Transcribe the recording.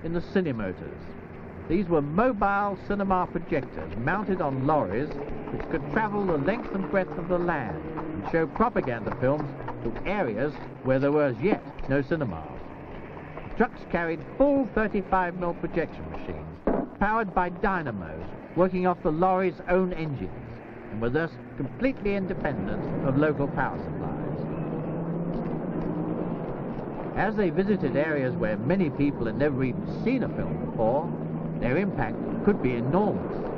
in the Cinemotors. These were mobile cinema projectors mounted on lorries which could travel the length and breadth of the land and show propaganda films to areas where there were as yet no cinemas. The trucks carried full 35mm projection machines powered by dynamos working off the lorry's own engines and were thus completely independent of local power supplies. As they visited areas where many people had never even seen a film before, their impact could be enormous.